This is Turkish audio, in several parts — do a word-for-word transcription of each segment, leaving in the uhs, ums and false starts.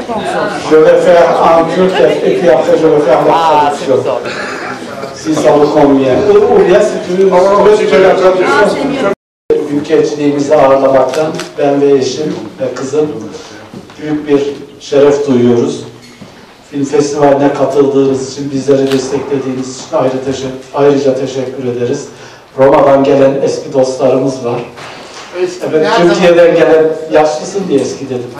Je vais faire un truc et puis après je vais faire la traduction. Si ça vous convient. Ou bien si tu veux, je vais la traduction. Büyükelçiliğimizi ağırlamaktan ben ve eşim ve kızım büyük bir şeref duyuyoruz. Film festivaline katıldığınız için, bizleri desteklediğiniz için ayrı teşekkür, ayrıca teşekkür ederiz. Roma'dan gelen eski dostlarımız var. Evet, Türkiye'den gelen, yaşlısın diye eski dedim.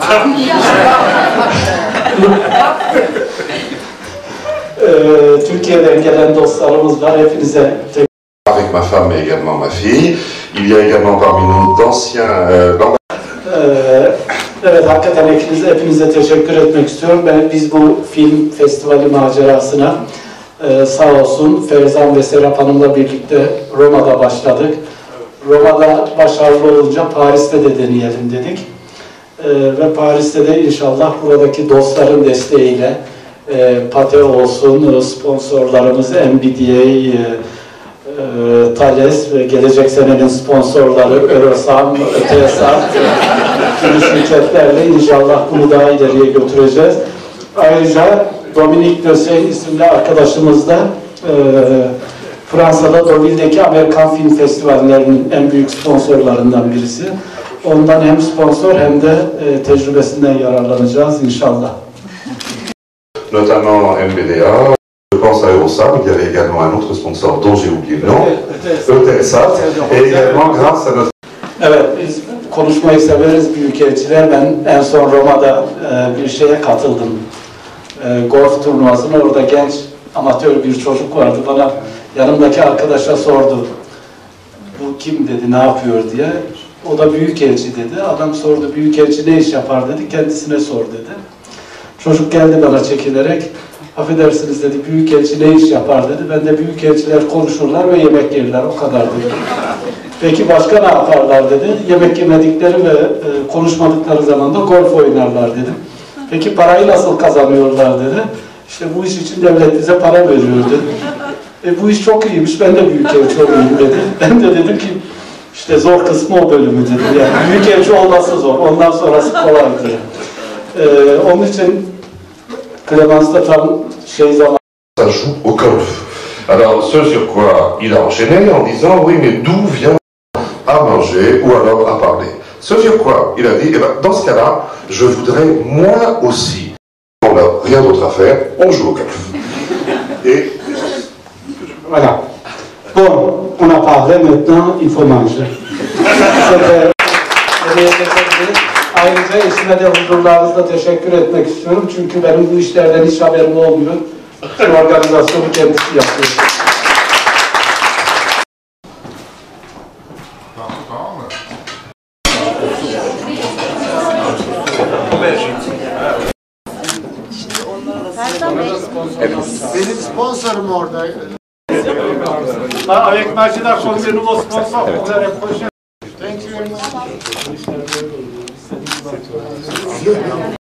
ee, Türkiye'den gelen dostlarımız var, hepinize teşekkür. Avec ma femme et également ma fille. Il y a également parmi nous d'anciens... Euh, evet, hakikaten hepinize, hepinize teşekkür etmek istiyorum. Ben, biz bu film festivali macerasına e, sağ olsun Ferzan ve Serap Hanım'la birlikte Roma'da başladık. Roma'da başarılı olunca Paris'te de deneyelim dedik. E, ve Paris'te de inşallah buradaki dostların desteğiyle e, Pate olsun, sponsorlarımız M B D A, e, Thales ve gelecek senenin sponsorları Eurosam, Ötesam gibi şirketlerle inşallah bunu daha ileriye götüreceğiz. Ayrıca Dominique Dösen isimli arkadaşımız da e, Fransa'da Deauville'deki Amerikan Film Festivallerinin en büyük sponsorlarından birisi. Ondan hem sponsor hem de e, tecrübesinden yararlanacağız inşallah. Notamment M B D A, je pense à Eurosam, il y avait également un autre sponsor dont j'ai oublié le nom, Eutelsat, et également grâce à notre... Evet, biz konuşmayı severiz büyükelçiler. Ben en son Roma'da e, bir şeye katıldım. E, golf turnuvasına, orada genç amatör bir çocuk vardı. Bana yanımdaki arkadaşa sordu. Bu kim dedi, ne yapıyor diye. O da büyükelçi dedi. Adam sordu, büyükelçi ne iş yapar dedi. Kendisine sor dedi. Çocuk geldi bana çekilerek. Affedersiniz dedi, büyükelçi ne iş yapar dedi. Ben de büyükelçiler konuşurlar ve yemek yerler, o kadar dedi. Peki başka ne yaparlar dedi. Yemek yemedikleri ve e, konuşmadıkları zaman da golf oynarlar dedim. Peki parayı nasıl kazanıyorlar dedi. İşte bu iş için devlet bize para veriyor dedi. E bu iş çok iyiymiş, ben de büyükelçi olayım dedi. Ben de dedim ki işte zor kısmı o bölümü dedi. Yani büyükelçi olması zor, ondan sonrası kolaydır. E, onun için Clémence tam şey zaman... Ça joue au golf. Alors, ce sur quoi il a enchaîné en disant, oui, mais d'où vient à manger ou alors à parler? Ce sur quoi il a dit, eh ben, dans ce cas-là, je voudrais moi aussi. On n'a rien d'autre à faire, on joue au golf. Et... Voilà. Bon, on a parlé, maintenant, il faut manger. Ayrıca eşime de huzurlarınızda teşekkür etmek istiyorum. Çünkü benim bu işlerden hiç haberim olmuyor. Şu organizasyonu kendisi yapıyor. Benim sponsorum orada. Avec Majida comme le nouveau sponsor pour l'année prochaine. Thank you very much.